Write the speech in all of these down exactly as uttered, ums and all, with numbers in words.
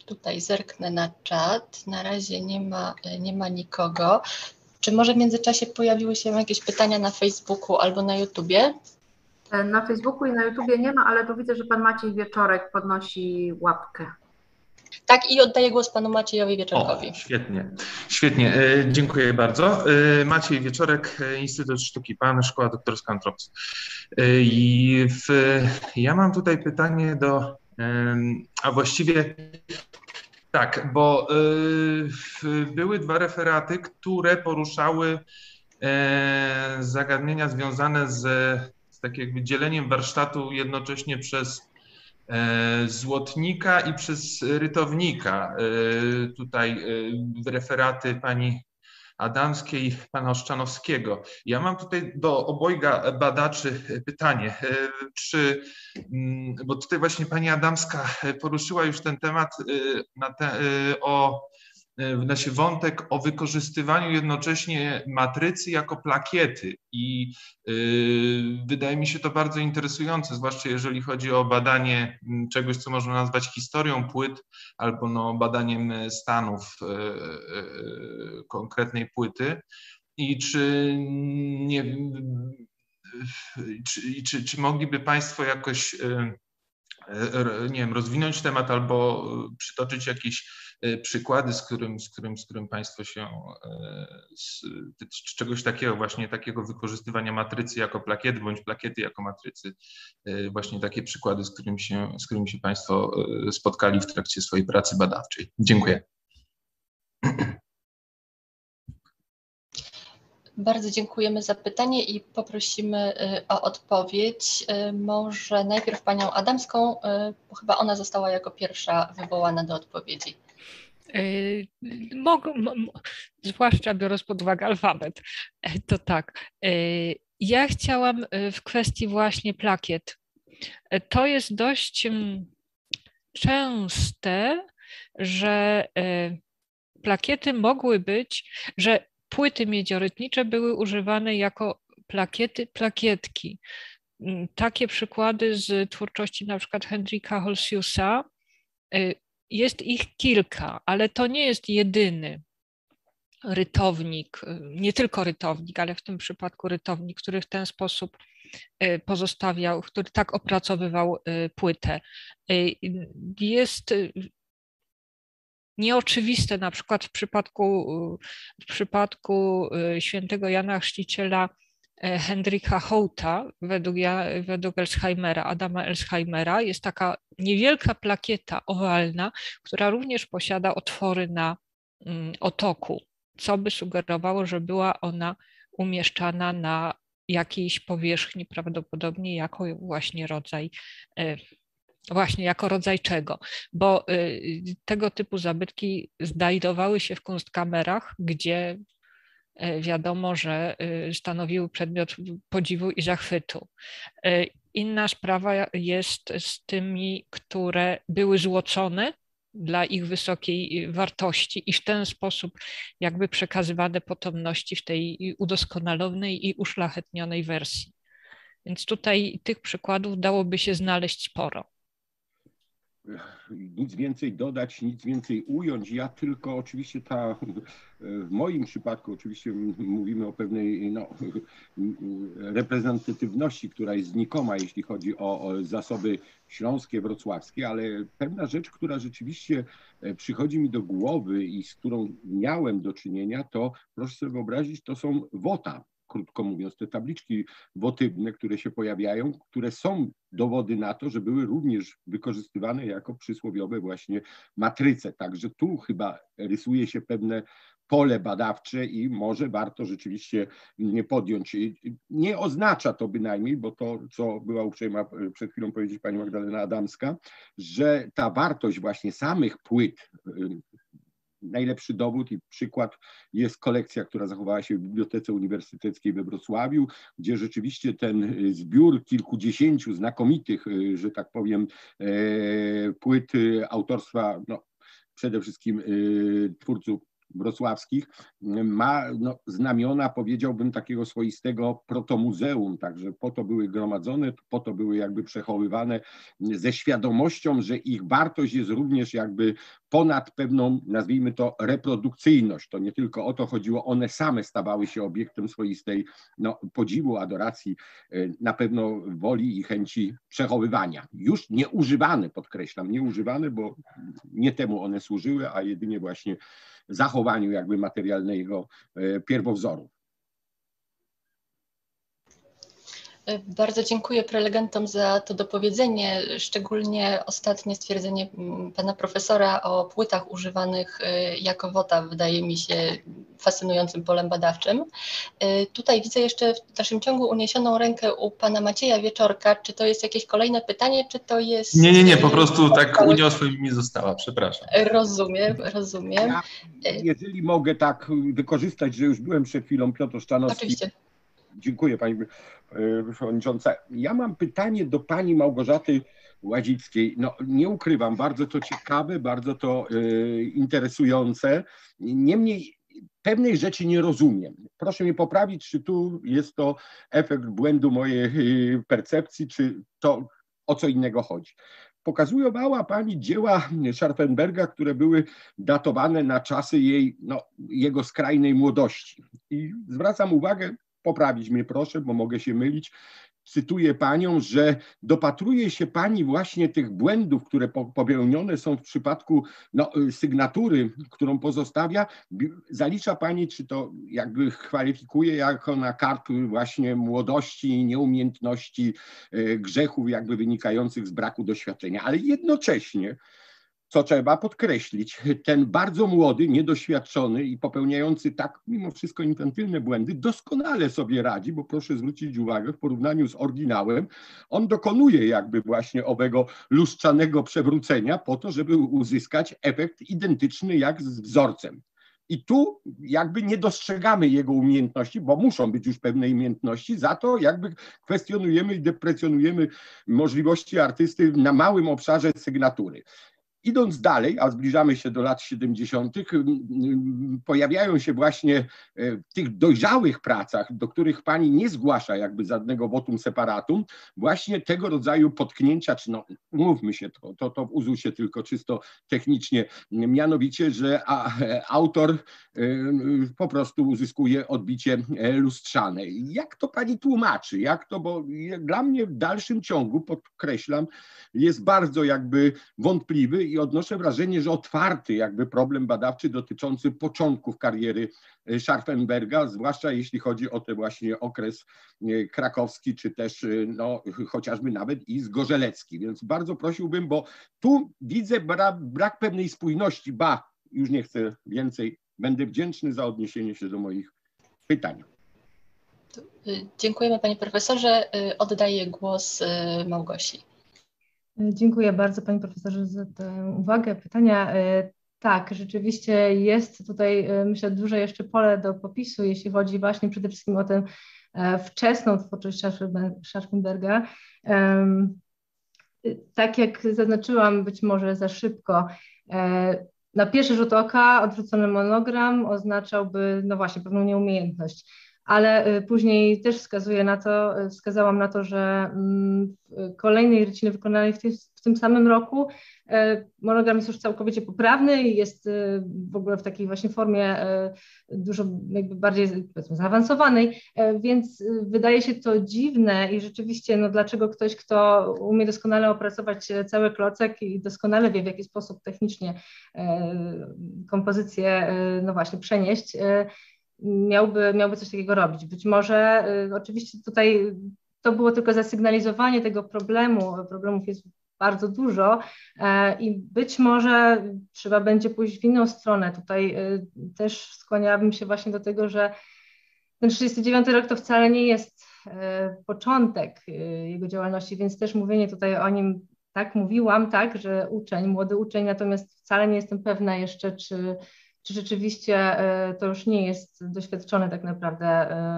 Tutaj zerknę na czat. Na razie nie ma, nie ma nikogo. Czy może w międzyczasie pojawiły się jakieś pytania na Facebooku albo na YouTubie? Na Facebooku i na YouTubie nie ma, ale tu widzę, że pan Maciej Wieczorek podnosi łapkę. Tak, i oddaję głos panu Maciejowi Wieczorkowi. O, świetnie, świetnie. E, dziękuję bardzo. E, Maciej Wieczorek, Instytut Sztuki Pan, Szkoła Doktorska Antropos. E, I w, ja mam tutaj pytanie do, e, a właściwie tak, bo e, były dwa referaty, które poruszały e, zagadnienia związane z, z takim jakby dzieleniem warsztatu jednocześnie przez złotnika i przez rytownika. Tutaj referaty pani Adamskiej, pana Oszczanowskiego. Ja mam tutaj do obojga badaczy pytanie, czy, bo tutaj właśnie pani Adamska poruszyła już ten temat na te, o Znaczy wątek o wykorzystywaniu jednocześnie matrycy jako plakiety i yy, wydaje mi się to bardzo interesujące, zwłaszcza jeżeli chodzi o badanie czegoś, co można nazwać historią płyt albo no, badaniem stanów yy, yy, konkretnej płyty. I czy nie czy, czy, czy mogliby Państwo jakoś yy, nie wiem, rozwinąć temat albo przytoczyć jakieś przykłady, z którym, z którym, z którym Państwo się z, z czegoś takiego, właśnie takiego wykorzystywania matrycy jako plakiety bądź plakiety jako matrycy, właśnie takie przykłady, z którymi się, z którymi się Państwo spotkali w trakcie swojej pracy badawczej. Dziękuję. Bardzo dziękujemy za pytanie i poprosimy o odpowiedź. Może najpierw panią Adamską, bo chyba ona została jako pierwsza wywołana do odpowiedzi. Mogą, zwłaszcza biorąc pod uwagę alfabet, to tak. Ja chciałam w kwestii właśnie plakiet. To jest dość częste, że plakiety mogły być, że płyty miedziorytnicze były używane jako plakiety, plakietki. Takie przykłady z twórczości na przykład Hendrika Holsiusa. Jest ich kilka, ale to nie jest jedyny rytownik, nie tylko rytownik, ale w tym przypadku rytownik, który w ten sposób pozostawiał, który tak opracowywał płytę. Jest nieoczywiste na przykład w przypadku, w przypadku świętego Jana Chrzciciela Hendrika Houta, według, według Elsheimera, Adama Elsheimera, jest taka niewielka plakieta owalna, która również posiada otwory na otoku, co by sugerowało, że była ona umieszczana na jakiejś powierzchni, prawdopodobnie jako właśnie rodzaj Właśnie jako rodzaj czego, bo tego typu zabytki znajdowały się w kunstkamerach, gdzie wiadomo, że stanowiły przedmiot podziwu i zachwytu. Inna sprawa jest z tymi, które były złocone dla ich wysokiej wartości i w ten sposób jakby przekazywane potomności w tej udoskonalonej i uszlachetnionej wersji. Więc tutaj tych przykładów dałoby się znaleźć sporo. Nic więcej dodać, nic więcej ująć. Ja tylko oczywiście ta, w moim przypadku oczywiście mówimy o pewnej no, reprezentatywności, która jest znikoma, jeśli chodzi o, o zasoby śląskie, wrocławskie, ale pewna rzecz, która rzeczywiście przychodzi mi do głowy i z którą miałem do czynienia, to proszę sobie wyobrazić, to są wota. Krótko mówiąc, te tabliczki wotywne, które się pojawiają, które są dowody na to, że były również wykorzystywane jako przysłowiowe właśnie matryce. Także tu chyba rysuje się pewne pole badawcze i może warto rzeczywiście nie podjąć. Nie oznacza to bynajmniej, bo to, co była uprzejma przed chwilą powiedzieć pani Magdalena Adamska, że ta wartość właśnie samych płyt, najlepszy dowód i przykład jest kolekcja, która zachowała się w Bibliotece Uniwersyteckiej we Wrocławiu, gdzie rzeczywiście ten zbiór kilkudziesięciu znakomitych, że tak powiem, płyt autorstwa no, przede wszystkim twórców wrocławskich ma no, znamiona, powiedziałbym, takiego swoistego protomuzeum, także po to były gromadzone, po to były jakby przechowywane ze świadomością, że ich wartość jest również jakby ponad pewną, nazwijmy to, reprodukcyjność. To nie tylko o to chodziło, one same stawały się obiektem swoistej no, podziwu, adoracji, na pewno woli i chęci przechowywania. Już nieużywane, podkreślam, nieużywane, bo nie temu one służyły, a jedynie właśnie zachowaniu jakby materialnego pierwowzoru. Bardzo dziękuję prelegentom za to dopowiedzenie, szczególnie ostatnie stwierdzenie pana profesora o płytach używanych jako wota wydaje mi się fascynującym polem badawczym. Tutaj widzę jeszcze w dalszym ciągu uniesioną rękę u pana Macieja Wieczorka. Czy to jest jakieś kolejne pytanie, czy to jest... Nie, nie, nie, po prostu tak uniosłem i mi została, przepraszam. Rozumiem, rozumiem. Ja, jeżeli mogę tak wykorzystać, że już byłem przed chwilą, Piotr Oszczanowski. Oczywiście. Dziękuję Pani Przewodnicząca. Ja mam pytanie do Pani Małgorzaty Łazickiej. No, nie ukrywam, bardzo to ciekawe, bardzo to y, interesujące. Niemniej pewnej rzeczy nie rozumiem. Proszę mnie poprawić, czy tu jest to efekt błędu mojej y, percepcji, czy to o co innego chodzi. Pokazywała Pani dzieła Scharfenberga, które były datowane na czasy jej, no, jego skrajnej młodości. I zwracam uwagę, poprawić mnie proszę, bo mogę się mylić, cytuję Panią, że dopatruje się Pani właśnie tych błędów, które popełnione są w przypadku no, sygnatury, którą pozostawia, zalicza Pani, czy to jakby kwalifikuje jako na karp właśnie młodości, nieumiejętności, grzechów jakby wynikających z braku doświadczenia, ale jednocześnie, co trzeba podkreślić, ten bardzo młody, niedoświadczony i popełniający tak mimo wszystko infantylne błędy doskonale sobie radzi, bo proszę zwrócić uwagę, w porównaniu z oryginałem, on dokonuje jakby właśnie owego lustrzanego przewrócenia po to, żeby uzyskać efekt identyczny jak z wzorcem. I tu jakby nie dostrzegamy jego umiejętności, bo muszą być już pewne umiejętności, za to jakby kwestionujemy i deprecjonujemy możliwości artysty na małym obszarze sygnatury. Idąc dalej, a zbliżamy się do lat siedemdziesiątych, pojawiają się właśnie w tych dojrzałych pracach, do których Pani nie zgłasza jakby żadnego votum separatum, właśnie tego rodzaju potknięcia, czy no, mówmy się, to, to, to w uzusie tylko czysto technicznie, mianowicie, że a, autor po prostu uzyskuje odbicie lustrzane. Jak to Pani tłumaczy? Jak to, bo dla mnie w dalszym ciągu, podkreślam, jest bardzo jakby wątpliwy i odnoszę wrażenie, że otwarty jakby problem badawczy dotyczący początków kariery Scharfenberga, zwłaszcza jeśli chodzi o ten właśnie okres krakowski, czy też no, chociażby nawet i zgorzelecki. Więc bardzo prosiłbym, bo tu widzę brak, brak pewnej spójności, ba, już nie chcę więcej, będę wdzięczny za odniesienie się do moich pytań. Dziękujemy Panie Profesorze. Oddaję głos Małgosi. Dziękuję bardzo Panie Profesorze za tę uwagę, pytania. Tak, rzeczywiście jest tutaj, myślę, duże jeszcze pole do popisu, jeśli chodzi właśnie przede wszystkim o tę wczesną twórczość Scharfenberga. Tak jak zaznaczyłam, być może za szybko, na pierwszy rzut oka odwrócony monogram oznaczałby, no właśnie, pewną nieumiejętność. Ale później też wskazuje na to, wskazałam na to, że w kolejnej rycinie wykonanej w tym, w tym samym roku monogram jest już całkowicie poprawny i jest w ogóle w takiej właśnie formie dużo jakby bardziej, powiedzmy, zaawansowanej, więc wydaje się to dziwne i rzeczywiście no dlaczego ktoś, kto umie doskonale opracować cały klocek i doskonale wie, w jaki sposób technicznie kompozycję no właśnie przenieść, Miałby, miałby coś takiego robić. Być może y, oczywiście tutaj to było tylko zasygnalizowanie tego problemu. Problemów jest bardzo dużo y, i być może trzeba będzie pójść w inną stronę. Tutaj y, też skłaniałabym się właśnie do tego, że ten trzydziesty dziewiąty rok to wcale nie jest y, początek y, jego działalności, więc też mówienie tutaj o nim, tak mówiłam, tak, że uczeń, młody uczeń, natomiast wcale nie jestem pewna jeszcze, czy czy rzeczywiście to już nie jest doświadczony tak naprawdę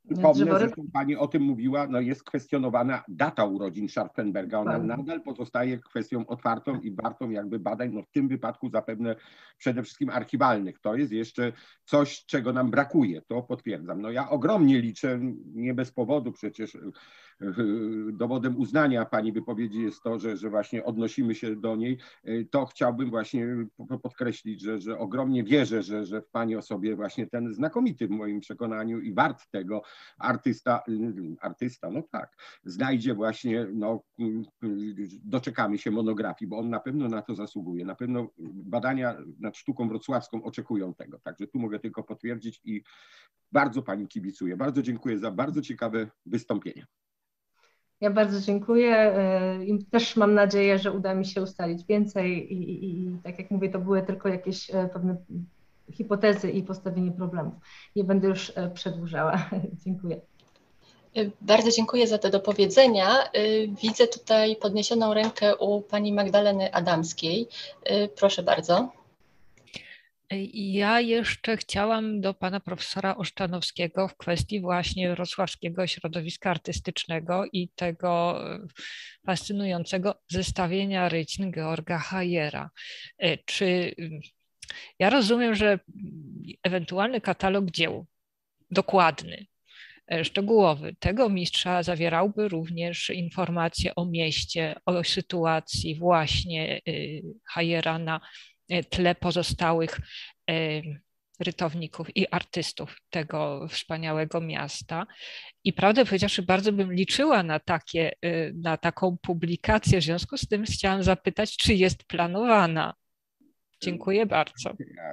Przypomnę, że Pani o tym mówiła, no jest kwestionowana data urodzin Scharfenberga. Ona tak. nadal pozostaje kwestią otwartą i wartą jakby badań, no w tym wypadku zapewne przede wszystkim archiwalnych. To jest jeszcze coś, czego nam brakuje, to potwierdzam. No ja ogromnie liczę, nie bez powodu przecież dowodem uznania Pani wypowiedzi jest to, że, że właśnie odnosimy się do niej. To chciałbym właśnie podkreślić, że, że ogromnie wierzę, że, że w Pani osobie właśnie ten znakomity w moim przekonaniu i wart tego artysta, artysta, no tak, znajdzie właśnie, no doczekamy się monografii, bo on na pewno na to zasługuje. Na pewno badania nad sztuką wrocławską oczekują tego. Także tu mogę tylko potwierdzić i bardzo Pani kibicuję. Bardzo dziękuję za bardzo ciekawe wystąpienie. Ja bardzo dziękuję i też mam nadzieję, że uda mi się ustalić więcej i, i, i tak jak mówię, to były tylko jakieś pewne hipotezy i postawienie problemów. Nie będę już przedłużała. Dziękuję. Bardzo dziękuję za te dopowiedzenia. Widzę tutaj podniesioną rękę u pani Magdaleny Adamskiej. Proszę bardzo. Ja jeszcze chciałam do pana profesora Oszczanowskiego w kwestii właśnie wrocławskiego środowiska artystycznego i tego fascynującego zestawienia rycin Georga Hayera. Czy ja rozumiem, że ewentualny katalog dzieł dokładny, szczegółowy tego mistrza zawierałby również informacje o mieście, o sytuacji właśnie Hayera na tle pozostałych rytowników i artystów tego wspaniałego miasta. I prawdę powiedziawszy, bardzo bym liczyła na, takie, na taką publikację. W związku z tym chciałam zapytać, czy jest planowana. Dziękuję bardzo.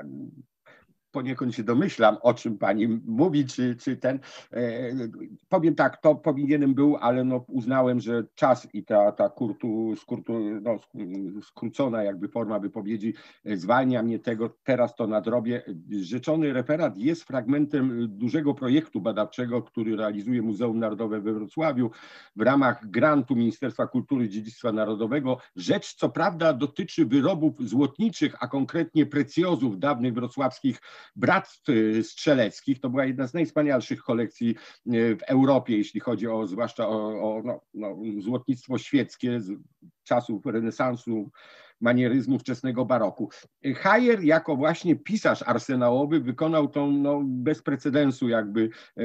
Poniekąd się domyślam, o czym Pani mówi, czy, czy ten, e, powiem tak, to powinienem był, ale no uznałem, że czas i ta, ta kurtu, skurtu, no, skrócona jakby forma wypowiedzi zwalnia mnie tego, teraz to nadrobię. Rzeczony referat jest fragmentem dużego projektu badawczego, który realizuje Muzeum Narodowe we Wrocławiu w ramach grantu Ministerstwa Kultury i Dziedzictwa Narodowego. Rzecz co prawda dotyczy wyrobów złotniczych, a konkretnie precjozów dawnych wrocławskich bractw strzeleckich. To była jedna z najwspanialszych kolekcji w Europie, jeśli chodzi o zwłaszcza o, o no, no, złotnictwo świeckie z czasów renesansu, manieryzmu wczesnego baroku. Hayer jako właśnie pisarz arsenałowy wykonał tą no, bez precedensu jakby e,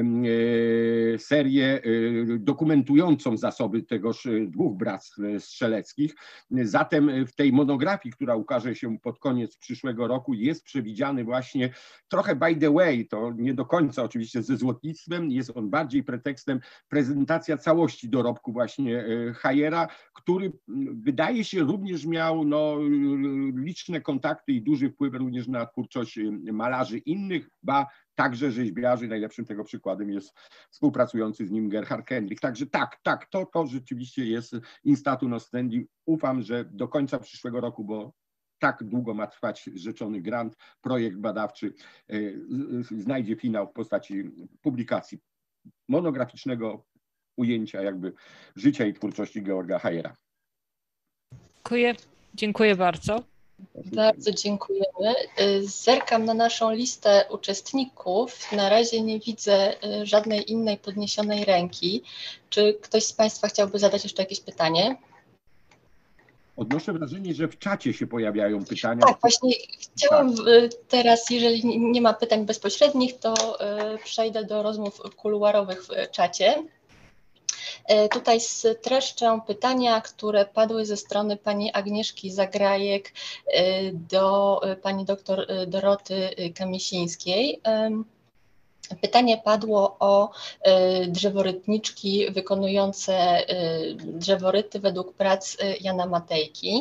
serię e, dokumentującą zasoby tegoż dwóch bractw strzeleckich. Zatem w tej monografii, która ukaże się pod koniec przyszłego roku, jest przewidziany właśnie trochę by the way, to nie do końca oczywiście ze złotnictwem, jest on bardziej pretekstem prezentacja całości dorobku właśnie Hayera, który wydaje się również miał no, liczne kontakty i duży wpływ również na twórczość malarzy innych, ba także rzeźbiarzy. Najlepszym tego przykładem jest współpracujący z nim Gerhard Kendrick. Także tak, tak, to, to rzeczywiście jest instatu nostendi. Ufam, że do końca przyszłego roku, bo tak długo ma trwać rzeczony grant, projekt badawczy znajdzie finał w postaci publikacji monograficznego ujęcia jakby życia i twórczości Georga Hayera. Dziękuję, dziękuję bardzo. Bardzo dziękujemy. Zerkam na naszą listę uczestników. Na razie nie widzę żadnej innej podniesionej ręki. Czy ktoś z Państwa chciałby zadać jeszcze jakieś pytanie? Odnoszę wrażenie, że w czacie się pojawiają pytania. Tak, właśnie chciałam teraz, jeżeli nie ma pytań bezpośrednich, to przejdę do rozmów kuluarowych w czacie. Tutaj streszczę pytania, które padły ze strony pani Agnieszki Zagrajek do pani doktor Doroty Kamisińskiej. Pytanie padło o drzeworytniczki wykonujące drzeworyty według prac Jana Matejki.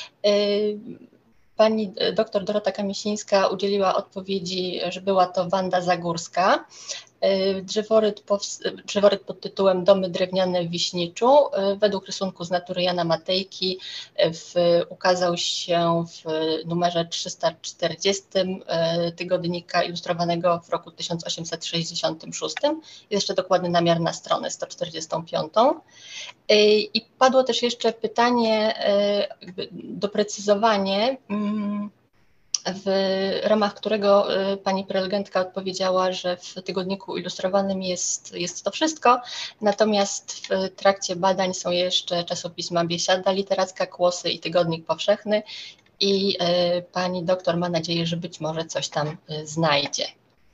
Pani doktor Dorota Kamisińska udzieliła odpowiedzi, że była to Wanda Zagórska. Drzeworyt, drzeworyt pod tytułem Domy drewniane w Wiśniczu według rysunku z natury Jana Matejki w, ukazał się w numerze trzysta czterdziestym tygodnika ilustrowanego w roku tysiąc osiemset sześćdziesiątym szóstym. Jest jeszcze dokładny namiar na stronę sto czterdziestą piątą. I padło też jeszcze pytanie, doprecyzowanie w ramach którego pani prelegentka odpowiedziała, że w tygodniku ilustrowanym jest, jest to wszystko, natomiast w trakcie badań są jeszcze czasopisma Biesiada Literacka, Kłosy i Tygodnik Powszechny i pani doktor ma nadzieję, że być może coś tam znajdzie.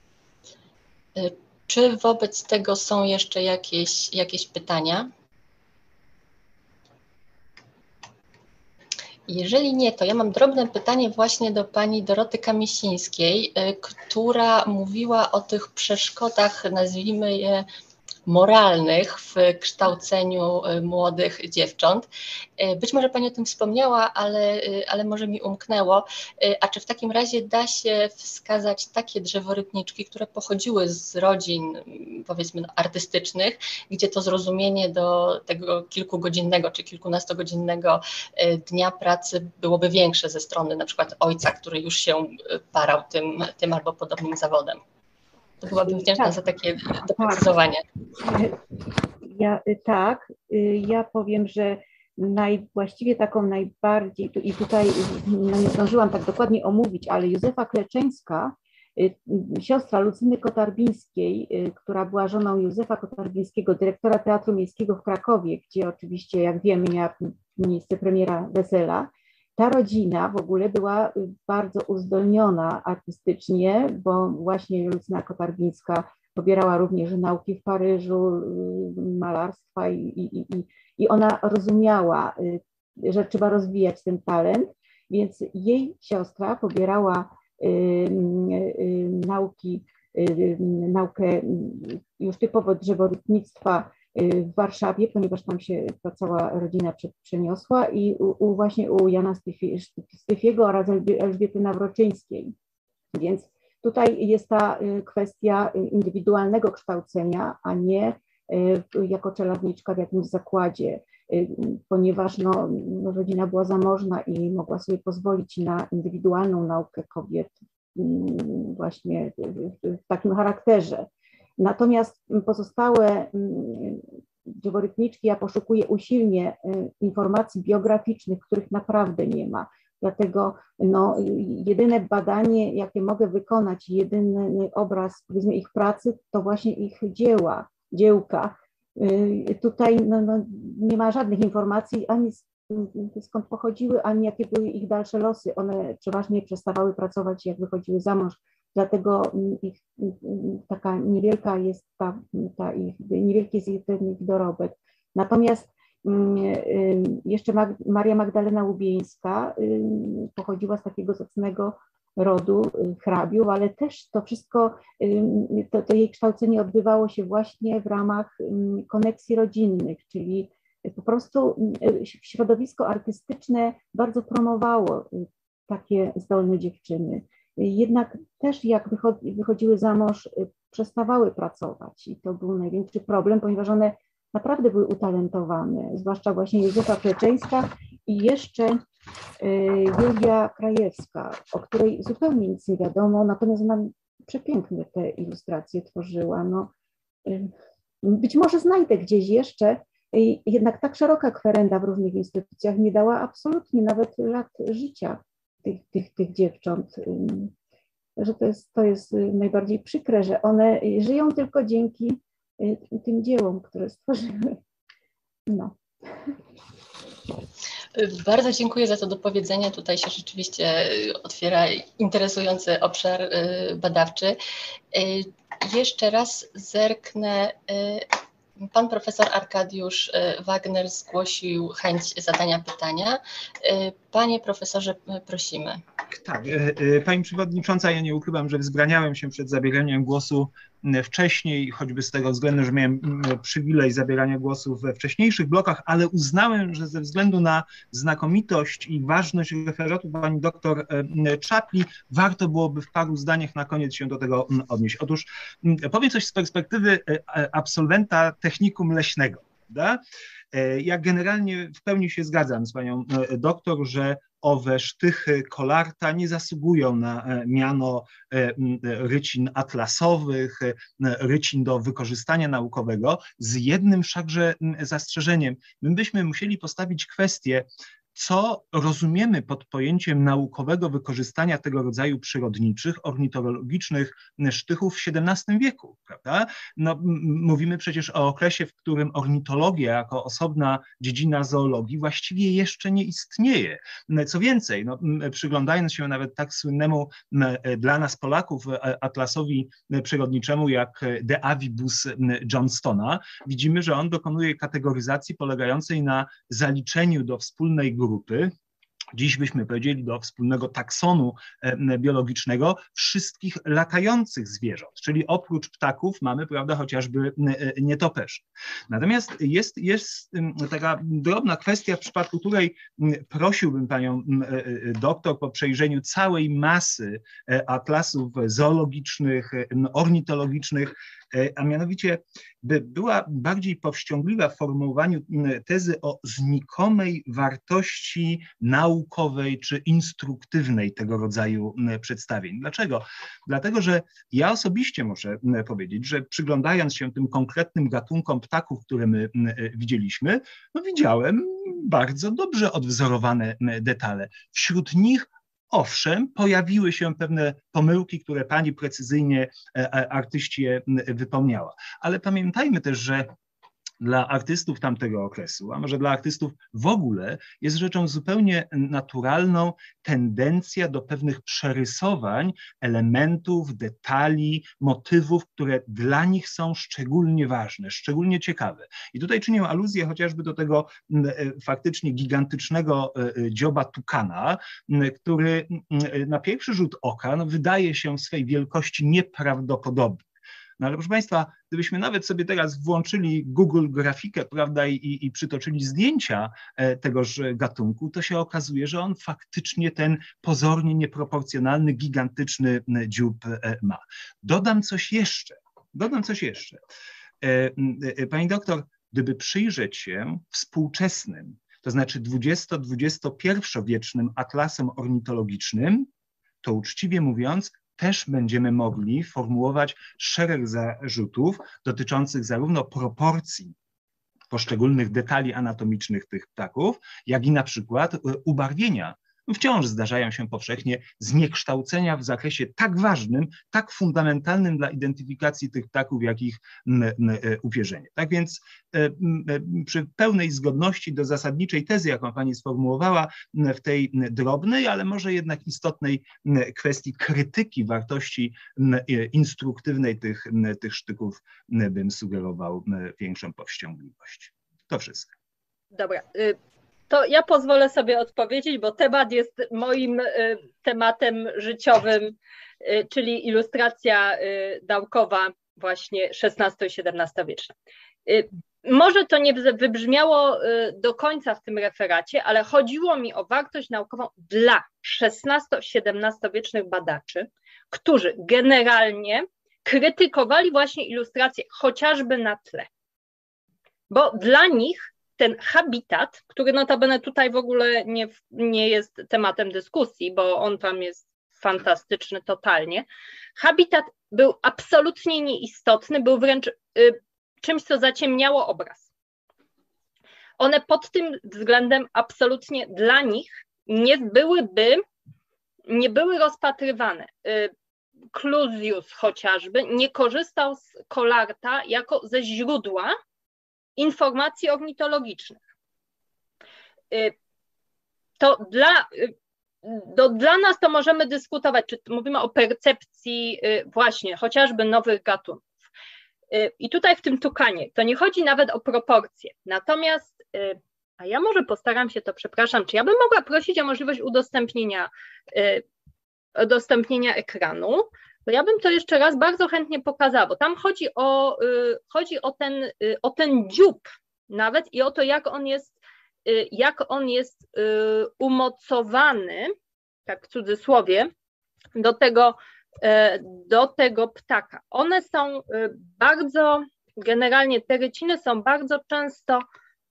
Czy wobec tego są jeszcze jakieś, jakieś pytania? Jeżeli nie, to ja mam drobne pytanie właśnie do pani Doroty Kamisińskiej, która mówiła o tych przeszkodach, nazwijmy je moralnych w kształceniu młodych dziewcząt. Być może pani o tym wspomniała, ale, ale może mi umknęło. A czy w takim razie da się wskazać takie drzeworytniczki, które pochodziły z rodzin, powiedzmy, no, artystycznych, gdzie to zrozumienie do tego kilkugodzinnego czy kilkunastogodzinnego dnia pracy byłoby większe ze strony na przykład ojca, który już się parał tym, tym albo podobnym zawodem? To byłabym wdzięczna tak. za takie doprecyzowanie. Ja, tak, ja powiem, że naj, właściwie taką najbardziej, i tutaj no nie zdążyłam tak dokładnie omówić, ale Józefa Kleczeńska, siostra Lucyny Kotarbińskiej, która była żoną Józefa Kotarbińskiego, dyrektora Teatru Miejskiego w Krakowie, gdzie oczywiście, jak wiemy, miała miejsce premiera Wesela. Ta rodzina w ogóle była bardzo uzdolniona artystycznie, bo właśnie Lucyna Kotarbińska pobierała również nauki w Paryżu, malarstwa i, i, i, i ona rozumiała, że trzeba rozwijać ten talent, więc jej siostra pobierała y, y, nauki, y, naukę już typowo drzeworytnictwa w Warszawie, ponieważ tam się ta cała rodzina przeniosła i u, u właśnie u Jana Styfiego oraz Elżbiety Nawroczyńskiej. Więc tutaj jest ta kwestia indywidualnego kształcenia, a nie jako czeladniczka w jakimś zakładzie, ponieważ no, rodzina była zamożna i mogła sobie pozwolić na indywidualną naukę kobiet właśnie w takim charakterze. Natomiast pozostałe drzeworytniczki ja poszukuję usilnie informacji biograficznych, których naprawdę nie ma. Dlatego no, jedyne badanie, jakie mogę wykonać, jedyny obraz, powiedzmy, ich pracy, to właśnie ich dzieła, dziełka. Tutaj no, no, nie ma żadnych informacji ani skąd pochodziły, ani jakie były ich dalsze losy. One przeważnie przestawały pracować, jak wychodziły za mąż. Dlatego ich, taka niewielka jest ta, ta ich, niewielki jest ten ich dorobek. Natomiast jeszcze Maria Magdalena Łubieńska pochodziła z takiego zacnego rodu hrabiów, ale też to wszystko, to, to jej kształcenie odbywało się właśnie w ramach koneksji rodzinnych, czyli po prostu środowisko artystyczne bardzo promowało takie zdolne dziewczyny. Jednak też jak wychodziły za mąż, przestawały pracować i to był największy problem, ponieważ one naprawdę były utalentowane, zwłaszcza właśnie Józefa Kleczeńska i jeszcze Julia Krajewska, o której zupełnie nic nie wiadomo, natomiast ona przepiękne te ilustracje tworzyła. No, być może znajdę gdzieś jeszcze, jednak tak szeroka kwerenda w różnych instytucjach nie dała absolutnie nawet lat życia tych, tych, tych dziewcząt, że to jest, to jest najbardziej przykre, że one żyją tylko dzięki tym dziełom, które stworzyły. No. Bardzo dziękuję za to dopowiedzenie. Tutaj się rzeczywiście otwiera interesujący obszar badawczy. Jeszcze raz zerknę. Pan profesor Arkadiusz Wagner zgłosił chęć zadania pytania. Panie profesorze, prosimy. Tak, pani przewodnicząca, ja nie ukrywam, że wzbraniałem się przed zabieraniem głosu wcześniej, choćby z tego względu, że miałem przywilej zabierania głosu we wcześniejszych blokach, ale uznałem, że ze względu na znakomitość i ważność referatu pani doktor Czapli warto byłoby w paru zdaniach na koniec się do tego odnieść. Otóż powiem coś z perspektywy absolwenta technikum leśnego, prawda? Ja generalnie w pełni się zgadzam z panią doktor, że owe sztychy Collarta nie zasługują na miano rycin atlasowych, rycin do wykorzystania naukowego, z jednym wszakże zastrzeżeniem. My byśmy musieli postawić kwestię, co rozumiemy pod pojęciem naukowego wykorzystania tego rodzaju przyrodniczych, ornitologicznych sztychów w siedemnastym wieku, prawda? No, mówimy przecież o okresie, w którym ornitologia jako osobna dziedzina zoologii właściwie jeszcze nie istnieje. Co więcej, no, przyglądając się nawet tak słynnemu dla nas Polaków atlasowi przyrodniczemu jak De Avibus Johnstona, widzimy, że on dokonuje kategoryzacji polegającej na zaliczeniu do wspólnej grupy, dziś byśmy powiedzieli do wspólnego taksonu biologicznego, wszystkich latających zwierząt, czyli oprócz ptaków mamy, prawda, chociażby nietoperze. Natomiast jest, jest taka drobna kwestia, w przypadku której prosiłbym panią doktor po przejrzeniu całej masy atlasów zoologicznych, ornitologicznych, a mianowicie by była bardziej powściągliwa w formułowaniu tezy o znikomej wartości naukowej czy instruktywnej tego rodzaju przedstawień. Dlaczego? Dlatego, że ja osobiście muszę powiedzieć, że przyglądając się tym konkretnym gatunkom ptaków, które my widzieliśmy, no widziałem bardzo dobrze odwzorowane detale. Wśród nich owszem, pojawiły się pewne pomyłki, które pani precyzyjnie, artyście, wypomniała. Ale pamiętajmy też, że dla artystów tamtego okresu, a może dla artystów w ogóle, jest rzeczą zupełnie naturalną tendencja do pewnych przerysowań elementów, detali, motywów, które dla nich są szczególnie ważne, szczególnie ciekawe. I tutaj czynię aluzję chociażby do tego faktycznie gigantycznego dzioba tukana, który na pierwszy rzut oka no, wydaje się w swej wielkości nieprawdopodobny. No ale proszę Państwa, gdybyśmy nawet sobie teraz włączyli Google grafikę, prawda, i, i przytoczyli zdjęcia tegoż gatunku, to się okazuje, że on faktycznie ten pozornie nieproporcjonalny, gigantyczny dziób ma. Dodam coś jeszcze, dodam coś jeszcze. Pani doktor, gdyby przyjrzeć się współczesnym, to znaczy dwudziesto-dwudziestopierwowiecznym atlasom ornitologicznym, to uczciwie mówiąc, też będziemy mogli formułować szereg zarzutów dotyczących zarówno proporcji poszczególnych detali anatomicznych tych ptaków, jak i na przykład ubarwienia. Wciąż zdarzają się powszechnie zniekształcenia w zakresie tak ważnym, tak fundamentalnym dla identyfikacji tych ptaków, jak ich upierzenie. Tak więc przy pełnej zgodności do zasadniczej tezy, jaką pani sformułowała, w tej drobnej, ale może jednak istotnej kwestii krytyki wartości instruktywnej tych, tych sztyków, bym sugerował większą powściągliwość. To wszystko. Dobra. To ja pozwolę sobie odpowiedzieć, bo temat jest moim tematem życiowym, czyli ilustracja naukowa właśnie szesnasto- i siedemnastowieczna. Może to nie wybrzmiało do końca w tym referacie, ale chodziło mi o wartość naukową dla szesnasto-siedemnastowiecznych badaczy, którzy generalnie krytykowali właśnie ilustrację chociażby na tle. Bo dla nich ten habitat, który notabene tutaj w ogóle nie, nie jest tematem dyskusji, bo on tam jest fantastyczny totalnie, habitat był absolutnie nieistotny, był wręcz y, czymś, co zaciemniało obraz. One pod tym względem absolutnie dla nich nie byłyby, nie były rozpatrywane. Y, Clusius chociażby nie korzystał z Collarta jako ze źródła informacji ornitologicznych. To dla, to dla nas to możemy dyskutować, czy mówimy o percepcji właśnie chociażby nowych gatunków. I tutaj w tym tukanie to nie chodzi nawet o proporcje. Natomiast, a ja może postaram się to, przepraszam, czy ja bym mogła prosić o możliwość udostępnienia, udostępnienia ekranu, bo ja bym to jeszcze raz bardzo chętnie pokazała, bo tam chodzi o, chodzi o, ten, o ten dziób nawet i o to, jak on jest, jak on jest umocowany, tak w cudzysłowie, do tego, do tego ptaka. One są bardzo, generalnie te ryciny są bardzo często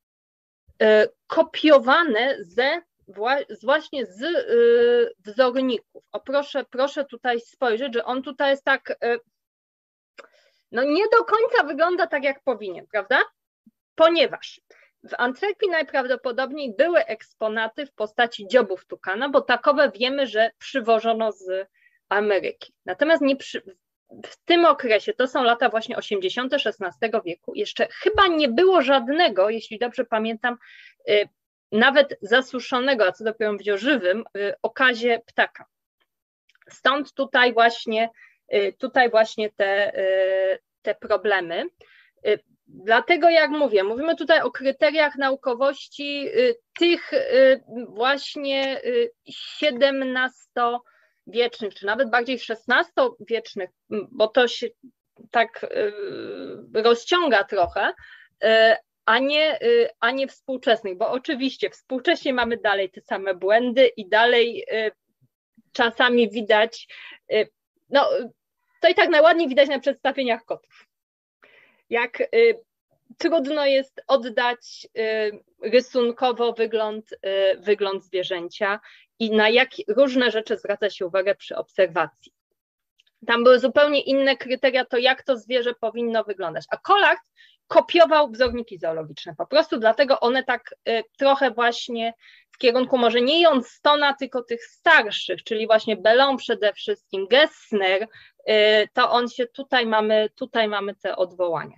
kopiowane ze właśnie z y, wzorników. O proszę, proszę tutaj spojrzeć, że on tutaj jest tak, y, no nie do końca wygląda tak, jak powinien, prawda? Ponieważ w Antwerpii najprawdopodobniej były eksponaty w postaci dziobów tukana, bo takowe wiemy, że przywożono z Ameryki. Natomiast nie przy, w tym okresie, to są lata właśnie osiemdziesiąte szesnastego wieku, jeszcze chyba nie było żadnego, jeśli dobrze pamiętam, nawet zasuszonego, a co dopiero mówić o żywym, okazie ptaka. Stąd tutaj właśnie, tutaj właśnie te, te problemy. Dlatego, jak mówię, mówimy tutaj o kryteriach naukowości tych właśnie siedemnastowiecznych, czy nawet bardziej szesnastowiecznych, bo to się tak rozciąga trochę, a nie, a nie współczesnych, bo oczywiście współcześnie mamy dalej te same błędy i dalej czasami widać, no to i tak najładniej widać na przedstawieniach kotów. Jak y, trudno jest oddać y, rysunkowo wygląd, y, wygląd zwierzęcia i na jak różne rzeczy zwraca się uwagę przy obserwacji. Tam były zupełnie inne kryteria, to jak to zwierzę powinno wyglądać. A Kollacht kopiował wzorniki zoologiczne, po prostu dlatego one tak y, trochę właśnie w kierunku może nie Johnstona, tylko tych starszych, czyli właśnie Bellon przede wszystkim, Gessner, y, to on się tutaj mamy, tutaj mamy te odwołania.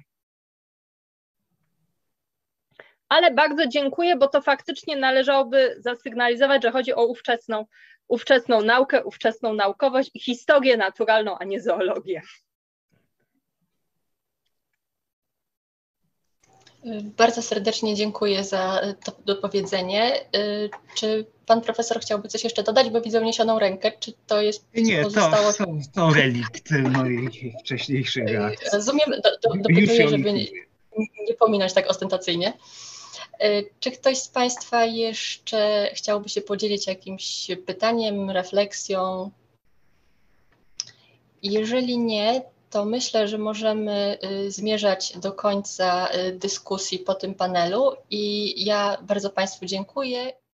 Ale bardzo dziękuję, bo to faktycznie należałoby zasygnalizować, że chodzi o ówczesną, ówczesną naukę, ówczesną naukowość i historię naturalną, a nie zoologię. Bardzo serdecznie dziękuję za to dopowiedzenie. Czy pan profesor chciałby coś jeszcze dodać, bo widzę uniesioną rękę, czy to jest Nie, pozostało... to, to, to relikt moich wcześniejszych reakcji. Rozumiem, do, do, dopytuję, żeby nie, nie pominąć tak ostentacyjnie. Czy ktoś z Państwa jeszcze chciałby się podzielić jakimś pytaniem, refleksją? Jeżeli nie, to myślę, że możemy zmierzać do końca dyskusji po tym panelu i ja bardzo Państwu dziękuję.